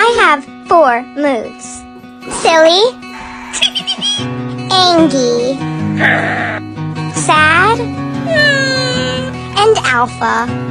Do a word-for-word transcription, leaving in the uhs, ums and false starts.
I have four moods. Silly, angry, sad, and alpha.